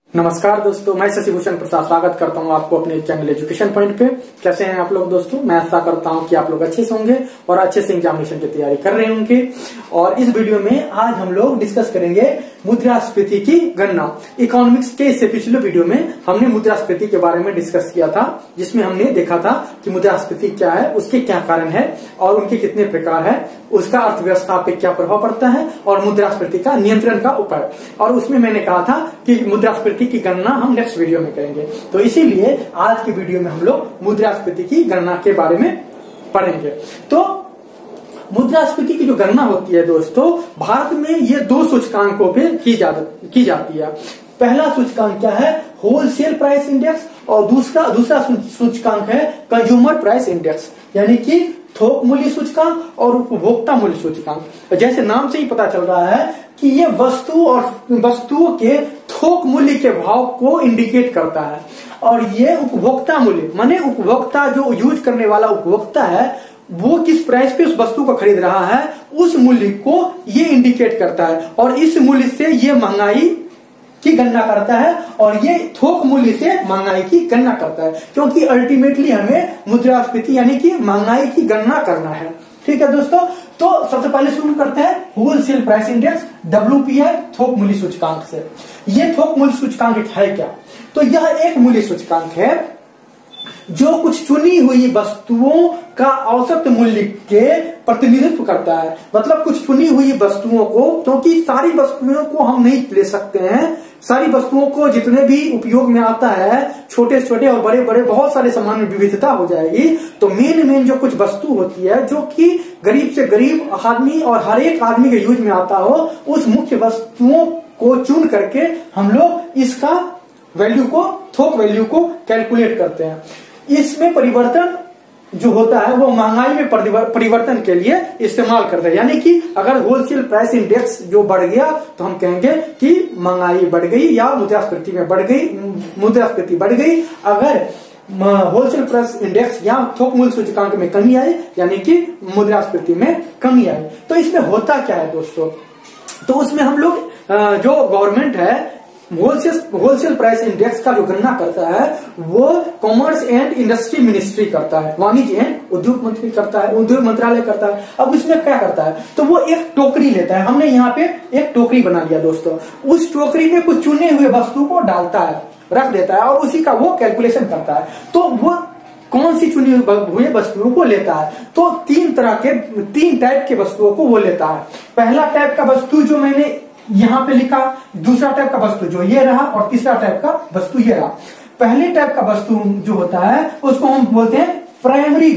नमस्कार दोस्तों, मैं शशिभूषण प्रसाद स्वागत करता हूं आपको अपने चैनल एजुकेशन पॉइंट पे। कैसे हैं आप लोग दोस्तों? मैं आशा करता हूं कि आप लोग अच्छे से होंगे और अच्छे से एग्जामिनेशन की तैयारी कर रहे होंगे। और इस वीडियो में आज हम लोग डिस्कस करेंगे मुद्रास्फीति की गणना। इकोनॉमिक्स के इससे पिछले वीडियो में हमने मुद्रास्फीति के बारे में डिस्कस किया था, जिसमें हमने देखा था कि मुद्रास्फीति क्या है, उसके क्या कारण है और उनके कितने प्रकार है, उसका अर्थव्यवस्था पे क्या प्रभाव पड़ता है और मुद्रास्फीति का नियंत्रण का उपाय। और उसमें मैंने कहा था कि मुद्रास्फीति की गणना हम नेक्स्ट वीडियो में करेंगे, तो इसीलिए आज की वीडियो में हम लोग मुद्रास्फीति की गणना के बारे में पढ़ेंगे। तो मुद्रास्फीति की जो गणना होती है दोस्तों, भारत में ये दो सूचकांकों पे की जाती है। पहला सूचकांक क्या है? होलसेल प्राइस इंडेक्स, और दूसरा सूचकांक है कंज्यूमर प्राइस इंडेक्स, यानी कि थोक मूल्य सूचकांक और उपभोक्ता मूल्य सूचकांक। जैसे नाम से ही पता चल रहा है कि ये वस्तुओं के थोक मूल्य के भाव को इंडिकेट करता है, और ये उपभोक्ता मूल्य माने उपभोक्ता जो यूज करने वाला उपभोक्ता है वो किस प्राइस पे उस वस्तु को खरीद रहा है, उस मूल्य को ये इंडिकेट करता है। और इस मूल्य से ये महंगाई की गणना करता है और ये थोक मूल्य से महंगाई की गणना करता है, क्योंकि अल्टीमेटली हमें मुद्रास्फीति यानी कि महंगाई की गणना करना है। ठीक है दोस्तों, तो सबसे पहले शुरू करते हैं होलसेल प्राइस इंडेक्स WPI थोक मूल्य सूचकांक से। ये थोक मूल्य सूचकांक है क्या? तो यह एक मूल्य सूचकांक है जो कुछ चुनी हुई वस्तुओं का औसत मूल्य के प्रतिनिधित्व करता है। मतलब कुछ चुनी हुई वस्तुओं को, क्योंकि सारी वस्तुओं को हम नहीं ले सकते हैं, सारी वस्तुओं को जितने भी उपयोग में आता है, छोटे छोटे और बड़े बड़े बहुत सारे सामान में विविधता हो जाएगी। तो मेन जो कुछ वस्तु होती है जो कि गरीब से गरीब आदमी और हर एक आदमी के यूज में आता हो, उस मुख्य वस्तुओं को चुन करके हम लोग इसका वैल्यू को, थोक वैल्यू को कैलकुलेट करते हैं। इसमें परिवर्तन जो होता है वो महंगाई में परिवर्तन के लिए इस्तेमाल करते हैं। यानी कि अगर होलसेल प्राइस इंडेक्स जो बढ़ गया तो हम कहेंगे कि महंगाई बढ़ गई या मुद्रास्फीति बढ़ गई। अगर होलसेल प्राइस इंडेक्स या थोक मूल्य सूचकांक में कमी आई, यानी कि मुद्रास्फीति में कमी आई। तो इसमें होता क्या है दोस्तों? तो उसमें हम लोग जो गवर्नमेंट है होलसेल प्राइस इंडेक्स का जो गणना करता है वो कॉमर्स एंड इंडस्ट्री मिनिस्ट्री करता है, वाणिज्य एवं उद्योग मंत्री करता है, उद्योग मंत्रालय करता है। अब इसमें क्या करता है? तो वो एक टोकरी लेता है। हमने यहाँ पे एक टोकरी बना लिया दोस्तों। उस टोकरी में कुछ चुने हुए वस्तु को डालता है, रख देता है और उसी का वो कैलकुलेशन करता है। तो वो कौन सी चुनी हुई वस्तुओं को लेता है? तो तीन टाइप के वस्तुओं को वो लेता है। पहला टाइप का वस्तु जो मैंने यहाँ पे लिखा, दूसरा टाइप का वस्तु जो ये रहा, और तीसरा टाइप का वस्तु ये रहा। पहले टाइप का वस्तु जो होता है उसको हम बोलते हैं प्राइमरी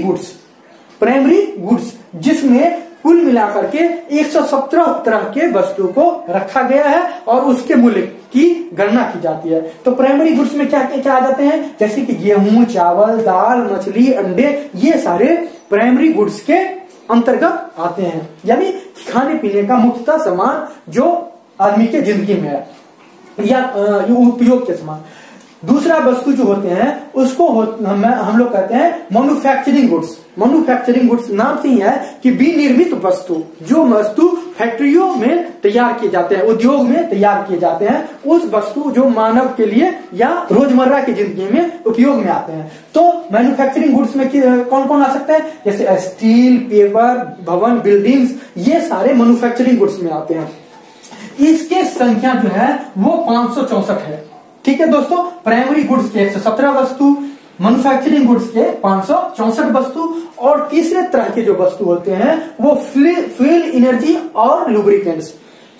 गुड्स, जिसमें कुल मिलाकर के 117 तरह के वस्तु को रखा गया है और उसके मूल्य की गणना की जाती है। तो प्राइमरी गुड्स में क्या आ जाते हैं? जैसे कि गेहूं, चावल, दाल, मछली, अंडे, ये सारे प्राइमरी गुड्स के अंतर्गत आते हैं, यानी खाने पीने का मुख्यतः सामान जो आदमी के जिंदगी में है या उपयोग के समान। दूसरा वस्तु जो होते हैं उसको हम लोग कहते हैं मैन्युफैक्चरिंग गुड्स। नाम से ही है कि विनिर्मित वस्तु, जो वस्तु फैक्ट्रियों में तैयार किए जाते हैं, उद्योग में तैयार किए जाते हैं, उस वस्तु जो मानव के लिए या रोजमर्रा की जिंदगी में उपयोग में आते हैं। तो मैन्युफैक्चरिंग गुड्स में कौन कौन आ सकता है? जैसे स्टील, पेपर, भवन, बिल्डिंग्स, ये सारे मैन्युफैक्चरिंग गुड्स में आते हैं। इसके संख्या जो है वो 564 है। ठीक है दोस्तों, प्राइमरी गुड्स के 117 वस्तु, मैन्युफैक्चरिंग गुड्स के 564 वस्तु, और तीसरे तरह के जो वस्तु होते हैं वो फ्यूल एनर्जी और लुब्रिकेंट्स,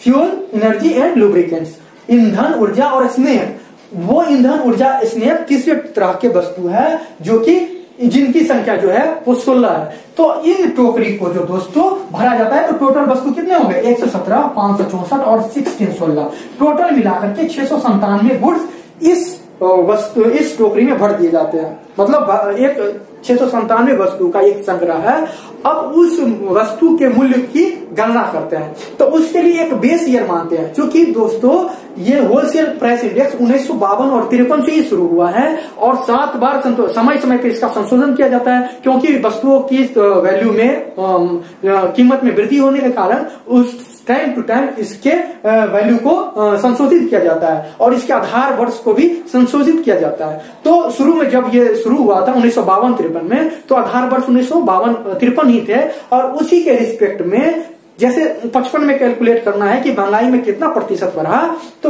ईंधन, ऊर्जा और स्नेह। वो ईंधन, ऊर्जा, स्नेह तीसरे तरह के वस्तु है जो कि जिनकी संख्या जो है वो 16 है। तो इन टोकरी को जो दोस्तों भरा जाता है, तो टोटल वस्तु कितने होंगे? 117, 564 और 16 टोटल मिलाकर के 697 गुड्स इस टोकरी में भर दिए जाते हैं। मतलब एक 697 वस्तु का एक संग्रह है। अब उस वस्तु के मूल्य की गणना करते हैं, तो उसके लिए एक बेस ईयर मानते हैं, क्योंकि दोस्तों ये होलसेल प्राइस इंडेक्स 1952 और 53 से ही शुरू हुआ है और 7 बार समय समय पर इसका संशोधन किया जाता है, क्योंकि वस्तुओं की वैल्यू में कीमत में वृद्धि होने के कारण उस टाइम टू टाइम इसके वैल्यू को संशोधित किया जाता है और इसके आधार वर्ष को भी संशोधित किया जाता है। तो शुरू में जब ये शुरू हुआ था 1952-53 में, तो आधार वर्ष 1952-53 ही थे और उसी के रिस्पेक्ट में जैसे 55 में कैलकुलेट करना है कि महंगाई में कितना प्रतिशत बढ़ा, तो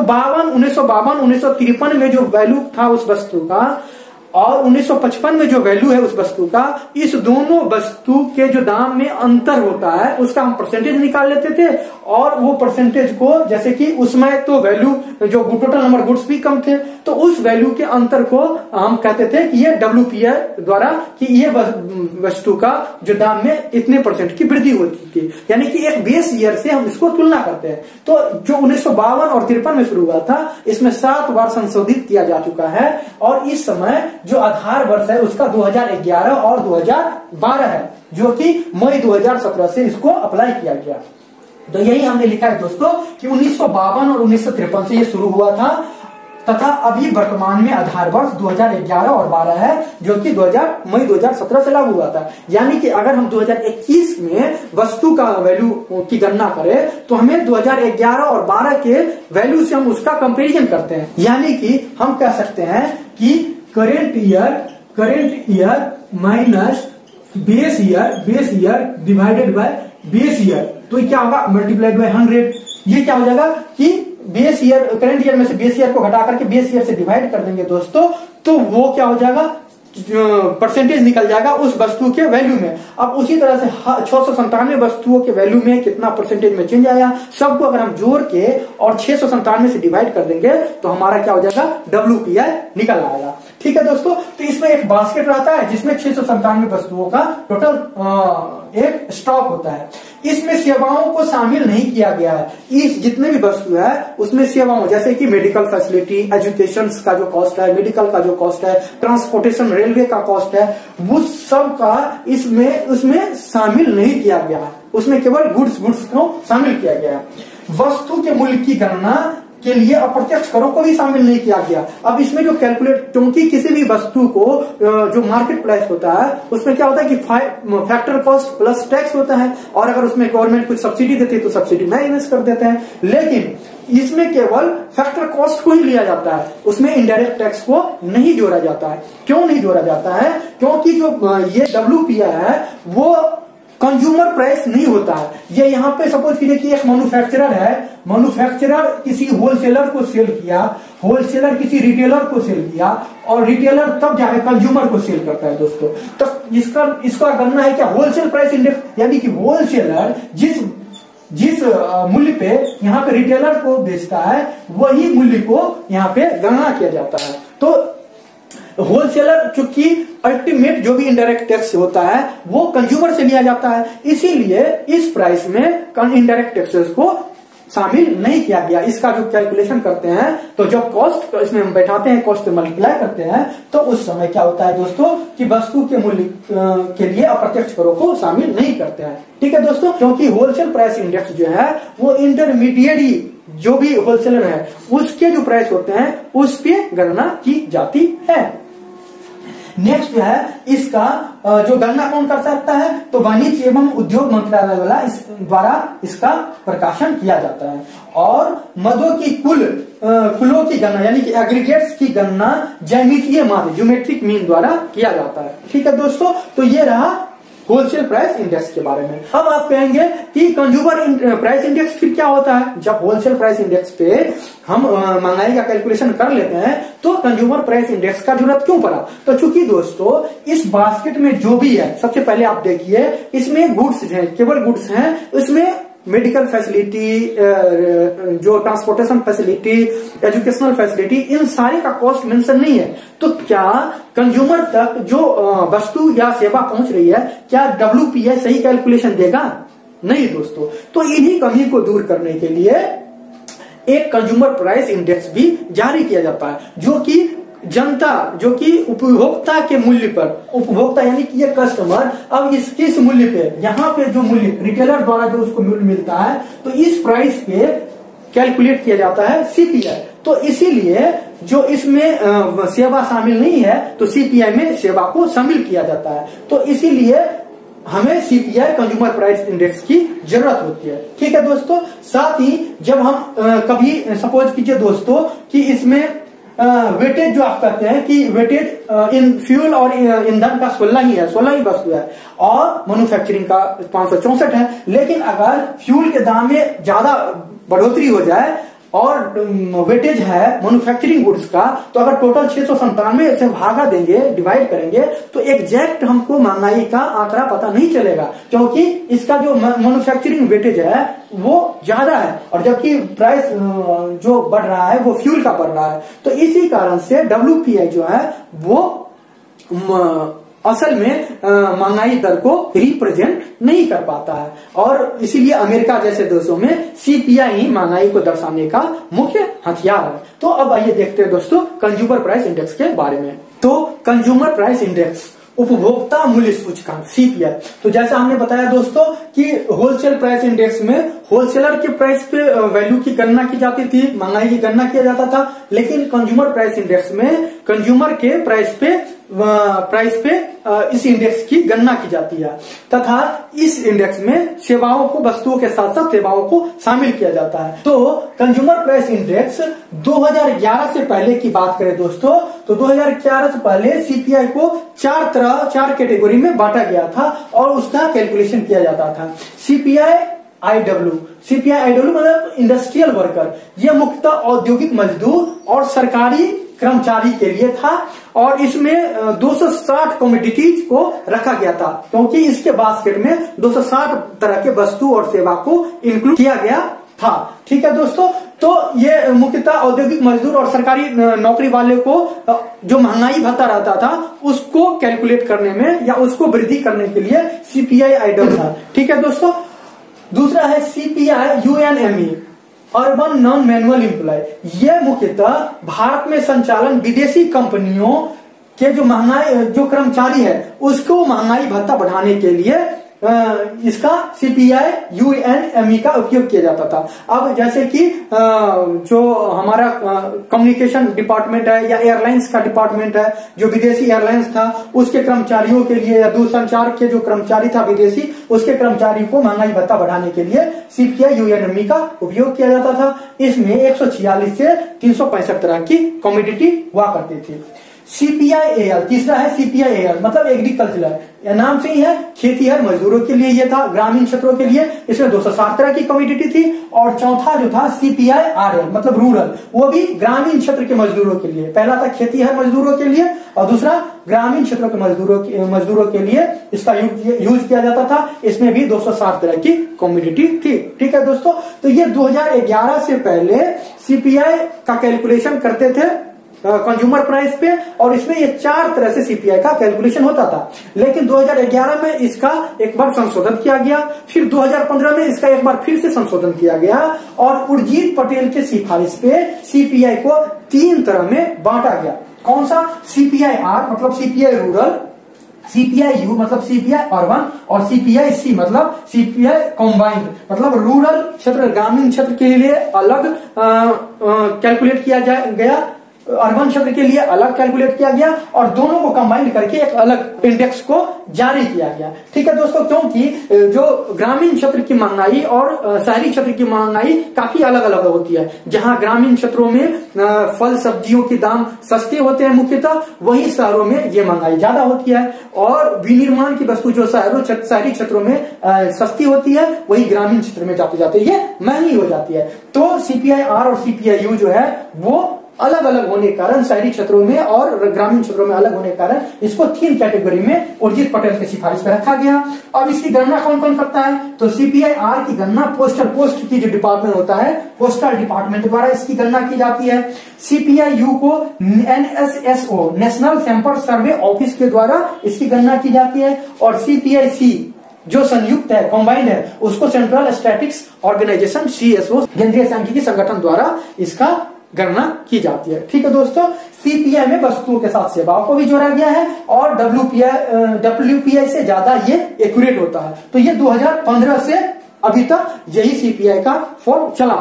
1953 में जो वैल्यू था उस वस्तु का और 1955 में जो वैल्यू है उस वस्तु का, इस दोनों वस्तु के जो दाम में अंतर होता है उसका हम परसेंटेज निकाल लेते थे और वो परसेंटेज को, जैसे कि उसमें तो वैल्यू जो टोटल नंबर गुड्स भी कम थे, तो उस वैल्यू के अंतर को हम कहते थे कि ये WPI द्वारा कि ये वस्तु का जो दाम में इतने % की वृद्धि होती थी, यानी कि एक बेस ईयर से हम इसको तुलना करते हैं। तो जो 1952 और 53 में शुरू हुआ था, इसमें 7 बार संशोधित किया जा चुका है और इस समय जो आधार वर्ष है उसका 2011 और 2012 है, जो कि मई 2017 से इसको अप्लाई किया गया। तो यही हमने लिखा है दोस्तों कि 1952 और 1953 से ये शुरू हुआ था तथा अभी वर्तमान में आधार वर्ष 2011 और 12 है, जो कि मई 2017 से लागू हुआ था। यानी कि अगर हम 2021 में वस्तु का वैल्यू की गणना करें तो हमें 2011 और 12 के वैल्यू से हम उसका कंपैरिजन करते हैं, यानी कि हम कह सकते हैं कि current year minus base year divided by base year, तो क्या होगा मल्टीप्लाइड बाय 100। ये क्या हो जाएगा कि बेस ईयर, करेंट ईयर में से बेस ईयर को घटा करके बेस ईयर से डिवाइड कर देंगे दोस्तों, तो वो क्या हो जाएगा, परसेंटेज निकल जाएगा उस वस्तु के वैल्यू में। अब उसी तरह से 697 वस्तुओं के वैल्यू में कितना परसेंटेज में चेंज आया, सबको अगर हम जोड़ के और 697 से डिवाइड कर देंगे तो हमारा क्या हो जाएगा, WPI निकल आएगा। ठीक है दोस्तों, तो इसमें एक बास्केट रहता है जिसमें 697 वस्तुओं का टोटल एक स्टॉक होता है। इसमें सेवाओं को शामिल नहीं किया गया है। इस जितने भी वस्तु है उसमें सेवाओं, जैसे कि मेडिकल फैसिलिटी, एजुकेशन का जो कॉस्ट है, मेडिकल का जो कॉस्ट है, ट्रांसपोर्टेशन रेलवे का कॉस्ट है, वो सब का उसमें शामिल नहीं किया गया है। उसमें केवल गुड्स को शामिल किया गया है। वस्तु के मूल्य की गणना के लिए अप्रत्यक्ष करों को भी शामिल नहीं किया गया। अब इसमें जो कैलकुलेट, क्योंकि किसी भी वस्तु को जो मार्केट प्राइस होता है उसमें क्या होता है कि फैक्टर कॉस्ट प्लस टैक्स होता है, और अगर उसमें गवर्नमेंट कुछ सब्सिडी देती है तो सब्सिडी माइनस कर देते हैं। लेकिन इसमें केवल फैक्टर कॉस्ट को ही लिया जाता है, उसमें इनडायरेक्ट टैक्स को नहीं जोड़ा जाता है। क्यों नहीं जोड़ा जाता है, क्योंकि जो ये WPI है वो कंज्यूमर प्राइस नहीं होता है। ये यहाँ पे सपोज कीजिए कि एक मैन्युफैक्चरर है, मैन्युफैक्चरर किसी होलसेलर को सेल किया, होलसेलर किसी रिटेलर को सेल किया और रिटेलर तब जाके कंज्यूमर को सेल करता है दोस्तों। तो इसका गणना है क्या, होलसेल प्राइस इंडेक्स, यानी कि होलसेलर जिस मूल्य पे यहाँ पे रिटेलर को बेचता है वही मूल्य को यहाँ पे गणना किया जाता है। तो होलसेलर चूंकि अल्टीमेट जो भी इनडायरेक्ट टैक्स होता है वो कंज्यूमर से लिया जाता है, इसीलिए इस प्राइस में इनडायरेक्ट टैक्सेस को शामिल नहीं किया गया। इसका जो कैलकुलेशन करते हैं तो जब कॉस्ट इसमें हम बैठाते हैं, कॉस्ट से मल्टीप्लाई करते हैं, तो उस समय क्या होता है दोस्तों कि वस्तु के मूल्य के लिए अप्रत्यक्ष करों को शामिल नहीं करते हैं। ठीक है दोस्तों, क्योंकि होलसेल प्राइस इंडेक्स जो है वो इंटरमीडिएट जो भी होलसेलर है उसके जो प्राइस होते हैं उस पे गणना की जाती है। नेक्स्ट जो है इसका जो गणना कौन कर सकता है, तो वाणिज्य एवं उद्योग मंत्रालय वाला द्वारा इसका प्रकाशन किया जाता है। और मदों की कुलों की गणना यानी कि एग्रीगेट्स की गणना ज्यामितीय माध्य ज्योमेट्रिक मीन द्वारा किया जाता है। ठीक है दोस्तों, तो ये रहा होलसेल प्राइस इंडेक्स के बारे में। अब आप कहेंगे कि कंज्यूमर प्राइस इंडेक्स फिर क्या होता है। जब होलसेल प्राइस इंडेक्स पे हम महंगाई का कैलकुलेशन कर लेते हैं तो कंज्यूमर प्राइस इंडेक्स का जरूरत क्यों पड़ा, तो चूंकि दोस्तों इस बास्केट में जो भी है, सबसे पहले आप देखिए इसमें गुड्स हैं, केवल गुड्स हैं, उसमें मेडिकल फैसिलिटी, जो ट्रांसपोर्टेशन फैसिलिटी, एजुकेशनल फैसिलिटी, इन सारे का कॉस्ट मेंशन नहीं है। तो क्या कंज्यूमर तक जो वस्तु या सेवा पहुंच रही है, क्या WPI सही कैलकुलेशन देगा? नहीं दोस्तों। तो इन्हीं कमी को दूर करने के लिए एक कंज्यूमर प्राइस इंडेक्स भी जारी किया जाता है, जो कि जनता, जो कि उपभोक्ता के मूल्य पर, उपभोक्ता यानी कि ये कस्टमर अब किस मूल्य पे, यहाँ पे जो मूल्य रिटेलर द्वारा जो उसको मूल्य मिलता है, तो इस प्राइस पे कैलकुलेट किया जाता है सीपीआई। तो इसीलिए जो इसमें सेवा शामिल नहीं है तो सीपीआई में सेवा को शामिल किया जाता है। तो इसीलिए हमें सीपीआई कंज्यूमर प्राइस इंडेक्स की जरूरत होती है। ठीक है दोस्तों, साथ ही जब हम कभी सपोज कीजिए दोस्तों कि इसमें वेटेज जो आप कहते हैं कि वेटेज इन फ्यूल और ईंधन का 16 ही है, 16 ही वस्तु है और मैन्युफैक्चरिंग का 564 है। लेकिन अगर फ्यूल के दाम में ज्यादा बढ़ोतरी हो जाए और वेटेज है मैन्युफैक्चरिंग गुड्स का, तो अगर टोटल 697 से भागा देंगे, डिवाइड करेंगे, तो एग्जैक्ट हमको महंगाई का आंकड़ा पता नहीं चलेगा, क्योंकि इसका जो मैन्युफैक्चरिंग वेटेज है वो ज्यादा है और जबकि प्राइस जो बढ़ रहा है वो फ्यूल का बढ़ रहा है। तो इसी कारण से WPI जो है वो असल में महंगाई दर को रिप्रेजेंट नहीं कर पाता है और इसीलिए अमेरिका जैसे देशों में सीपीआई ही महंगाई को दर्शाने का मुख्य हथियार है। तो अब आइए देखते हैं दोस्तों कंज्यूमर प्राइस इंडेक्स के बारे में। तो कंज्यूमर प्राइस इंडेक्स उपभोक्ता मूल्य सूचकांक सीपीआई। तो जैसा हमने बताया दोस्तों कि होलसेल प्राइस इंडेक्स में होलसेलर के प्राइस पे वैल्यू की गणना की जाती थी, महंगाई की गणना किया जाता था, लेकिन कंज्यूमर प्राइस इंडेक्स में कंज्यूमर के प्राइस पे इस इंडेक्स की गणना की जाती है तथा इस इंडेक्स में सेवाओं को, वस्तुओं के साथ साथ सेवाओं को शामिल किया जाता है। तो कंज्यूमर प्राइस इंडेक्स 2011 से पहले की बात करें दोस्तों, तो 2011 से पहले सीपीआई को चार कैटेगरी में बांटा गया था और उसका कैलकुलेशन किया जाता था। सीपीआई आईडब्ल्यू मतलब इंडस्ट्रियल वर्कर, यह मुख्यतः औद्योगिक मजदूर और सरकारी कर्मचारी के लिए था और इसमें 260 कमोडिटीज को रखा गया था, क्योंकि इसके बास्केट में 260 तरह के वस्तु और सेवा को इंक्लूड किया गया था। ठीक है दोस्तों, तो ये मुख्यतः औद्योगिक मजदूर और सरकारी नौकरी वाले को जो महंगाई भत्ता रहता था उसको कैलकुलेट करने में या उसको वृद्धि करने के लिए सीपीआई आईडब्ल्यू था। ठीक है दोस्तों, दूसरा है CPI UNME, urban non manual employ. यह मुख्यतः भारत में संचालन विदेशी कंपनियों के जो कर्मचारी है उसको महंगाई भत्ता बढ़ाने के लिए इसका सीपीआई यूएनएमई का उपयोग किया जाता था। अब जैसे कि जो हमारा कम्युनिकेशन डिपार्टमेंट है या एयरलाइंस का डिपार्टमेंट है, जो विदेशी एयरलाइंस था उसके कर्मचारियों के लिए या दूरसंचार के जो कर्मचारी था विदेशी, उसके कर्मचारी को महंगाई भत्ता बढ़ाने के लिए सीपीआई यूएनएमई का उपयोग किया जाता था। इसमें 146 से 365 तरह की कमोडिटी हुआ करती थी। सीपीआईएल, तीसरा है सीपीआईएल मतलब एग्रीकल्चरल, नाम से ही है, खेतीहर मजदूरों के लिए ये था, ग्रामीण क्षेत्रों के लिए इसमें 260 तरह की कमोडिटी थी। और चौथा जो था सीपीआईआरएल मतलब रूरल, वो भी ग्रामीण क्षेत्र के मजदूरों के लिए, पहला था खेतीहर मजदूरों के लिए और दूसरा ग्रामीण क्षेत्रों के मजदूरों के लिए इसका यूज किया जाता था। इसमें भी 260 तरह की कमोडिटी थी। ठीक है दोस्तों, तो ये 2011 से पहले सीपीआई का कैलकुलेशन करते थे कंज्यूमर प्राइस पे और इसमें ये 4 तरह से सीपीआई का कैलकुलेशन होता था। लेकिन 2011 में इसका एक बार संशोधन किया गया, फिर 2015 में इसका एक बार फिर से संशोधन किया गया और उर्जित पटेल के सिफारिश पे सीपीआई को 3 तरह में बांटा गया। कौन सा? सीपीआईआर मतलब सीपीआई रूरल, सीपीआईयू मतलब सीपीआई अर्बन और सीपीआईसी मतलब सीपीआई कॉम्बाइंड मतलब रूरल क्षेत्र, ग्रामीण क्षेत्र के लिए अलग कैलकुलेट किया गया, अर्बन क्षेत्र के लिए अलग कैलकुलेट किया गया और दोनों को कंबाइन करके एक अलग इंडेक्स को जारी किया गया। ठीक है दोस्तों, क्योंकि जो ग्रामीण क्षेत्र की महंगाई और शहरी क्षेत्र की महंगाई काफी अलग अलग होती है। जहां ग्रामीण क्षेत्रों में फल सब्जियों के दाम सस्ते होते हैं मुख्यतः, वही शहरों में ये महंगाई ज्यादा होती है और विनिर्माण की वस्तु जो शहरी क्षेत्रों में सस्ती होती है वही ग्रामीण क्षेत्र में जाते जाते ये महंगी हो जाती है। तो सीपीआईआर और सीपीआईयू जो है वो अलग अलग होने के कारण शहरी क्षेत्रों में और ग्रामीण क्षेत्रों में अलग होने के कारण इसको 3 कैटेगरी में उर्जित पटेल की सिफारिश पर रखा गया। अब इसकी गणना कौन कौन करता है? तो सीपीआईआर की गणना पोस्ट की जो डिपार्टमेंट होता है पोस्टल डिपार्टमेंट द्वारा इसकी गणना की जाती है। सीपीआईयू को NSSO national sample survey office के द्वारा इसकी गणना की जाती है और सीपीआईसी जो संयुक्त है, कॉम्बाइंड है, उसको सेंट्रल स्टैटिस्टिक्स ऑर्गेनाइजेशन सीएसओ केंद्रीय सांख्यिकी संगठन द्वारा इसका गणना की जाती है। ठीक है दोस्तों, सीपीआई में वस्तुओं के साथ सेवाओं को भी जोड़ा गया है और डब्ल्यूपीआई से ज्यादा ये एक्यूरेट होता है। तो ये 2015 से अभी तक यही सीपीआई का फॉर्म चला आ रहा है।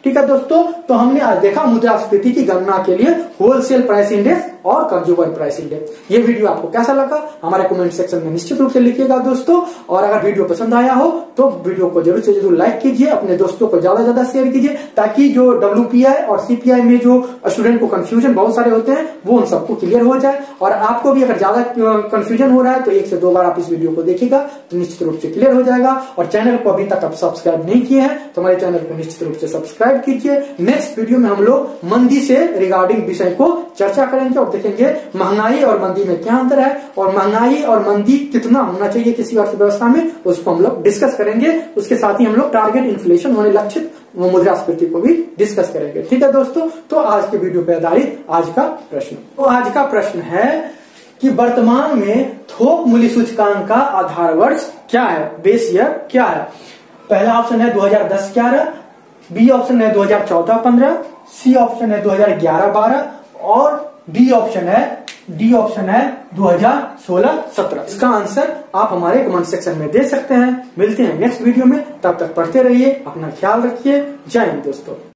ठीक है दोस्तों, तो हमने आज देखा मुद्रास्फीति की गणना के लिए होलसेल प्राइस इंडेक्स और कंज्यूमर प्राइस इंडेक्स। ये वीडियो आपको कैसा लगा हमारे कमेंट सेक्शन में निश्चित रूप से लिखिएगा दोस्तों। और अगर वीडियो पसंद आया हो तो वीडियो को जरूर से जरूर लाइक कीजिए, अपने दोस्तों को ज्यादा ज्यादा शेयर कीजिए, ताकि जो WPI और CPI में जो स्टूडेंट को कंफ्यूजन बहुत सारे होते हैं वो उन सबको क्लियर हो जाए। और आपको भी अगर ज्यादा कंफ्यूजन हो रहा है तो 1 से 2 बार आप इस वीडियो को देखिएगा तो निश्चित रूप से क्लियर हो जाएगा। और चैनल को अभी तक आप सब्सक्राइब नहीं किए हैं तो हमारे चैनल को निश्चित रूप से सब्सक्राइब कीजिए। नेक्स्ट वीडियो में हम लोग मंदी से रिगार्डिंग विषय को चर्चा करेंगे और देखेंगे महंगाई और मंदी में क्या अंतर है, और महंगाई और मंदी कितना होना चाहिए किसी अर्थव्यवस्था में, उसको हम लोग डिस्कस करेंगे। उसके साथ ही हम लोग टारगेट इन्फ्लेशन होने लक्षित मुद्रास्फीति को भी डिस्कस करेंगे। ठीक है दोस्तों, तो आज के वीडियो पे आधारित आज का प्रश्न, तो आज का प्रश्न है कि वर्तमान में थोक मूल्य सूचकांक का आधार वर्ष क्या है, बेस ईयर क्या है। पहला ऑप्शन है 2010-11, बी ऑप्शन है 2014-15, सी ऑप्शन है 2011-12 और डी ऑप्शन है 2016-17। इसका आंसर आप हमारे कमेंट सेक्शन में दे सकते हैं। मिलते हैं नेक्स्ट वीडियो में, तब तक पढ़ते रहिए, अपना ख्याल रखिए। जय हिंद दोस्तों।